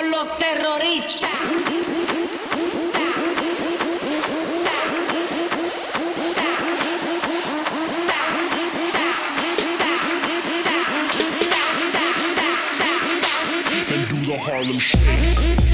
con los terroristas. And do the Harlem Shake.